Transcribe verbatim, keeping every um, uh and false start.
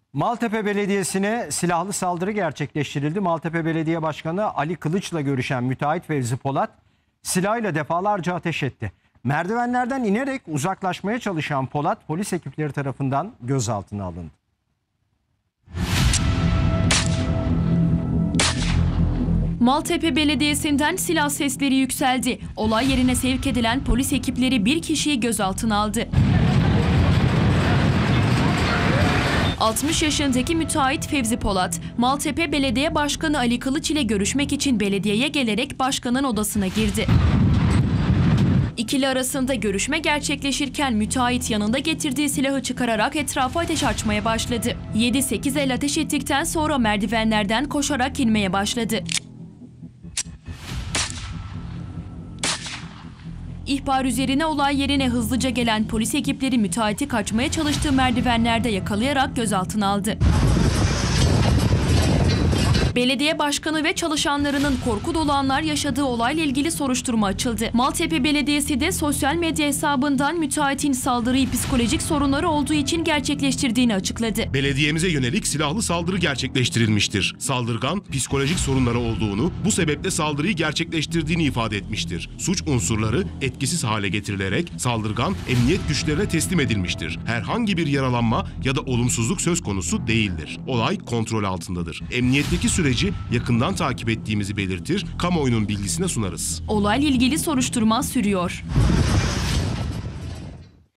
Maltepe Belediyesi'ne silahlı saldırı gerçekleştirildi. Maltepe Belediye Başkanı Ali Kılıç'la görüşen müteahhit Fevzi Polat silahıyla defalarca ateş etti. Merdivenlerden inerek uzaklaşmaya çalışan Polat polis ekipleri tarafından gözaltına alındı. Maltepe Belediyesi'nden silah sesleri yükseldi. Olay yerine sevk edilen polis ekipleri bir kişiyi gözaltına aldı. altmış yaşındaki müteahhit Fevzi Polat, Maltepe Belediye Başkanı Ali Kılıç ile görüşmek için belediyeye gelerek başkanın odasına girdi. İkili arasında görüşme gerçekleşirken müteahhit yanında getirdiği silahı çıkararak etrafa ateş açmaya başladı. yedi sekiz el ateş ettikten sonra merdivenlerden koşarak inmeye başladı. İhbar üzerine olay yerine hızlıca gelen polis ekipleri müteahhiti kaçmaya çalıştığı merdivenlerde yakalayarak gözaltına aldı. Belediye başkanı ve çalışanlarının korku dolu anlar yaşadığı olayla ilgili soruşturma açıldı. Maltepe Belediyesi de sosyal medya hesabından müteahhitin saldırıyı psikolojik sorunları olduğu için gerçekleştirdiğini açıkladı. Belediyemize yönelik silahlı saldırı gerçekleştirilmiştir. Saldırgan psikolojik sorunları olduğunu, bu sebeple saldırıyı gerçekleştirdiğini ifade etmiştir. Suç unsurları etkisiz hale getirilerek saldırgan emniyet güçlerine teslim edilmiştir. Herhangi bir yaralanma ya da olumsuzluk söz konusu değildir. Olay kontrol altındadır. Emniyetteki süreci yakından takip ettiğimizi belirtir, kamuoyunun bilgisine sunarız. Olayla ilgili soruşturma sürüyor.